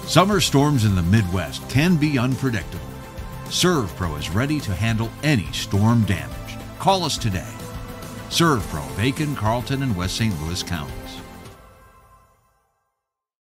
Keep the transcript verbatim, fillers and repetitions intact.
Summer storms in the Midwest can be unpredictable. ServPro is ready to handle any storm damage. Call us today. ServPro of Aitkin, Carlton, and West Saint Louis counties.